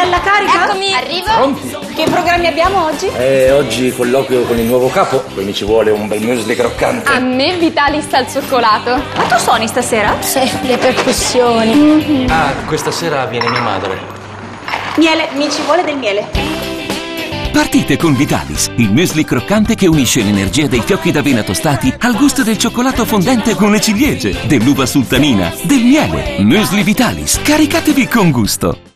alla carica? Eccomi. Arrivo. Pronti? Che programmi abbiamo oggi? Oggi colloquio con il nuovo capo, poi mi ci vuole un bel muesli croccante. A me Vitalis al cioccolato. Ma tu suoni stasera? Sì, le percussioni. Ah, questa sera viene mia madre. Miele, mi ci vuole del miele. Partite con Vitalis, il muesli croccante che unisce l'energia dei fiocchi d'avena tostati al gusto del cioccolato fondente con le ciliegie, dell'uva sultanina, del miele. Muesli Vitalis, caricatevi con gusto.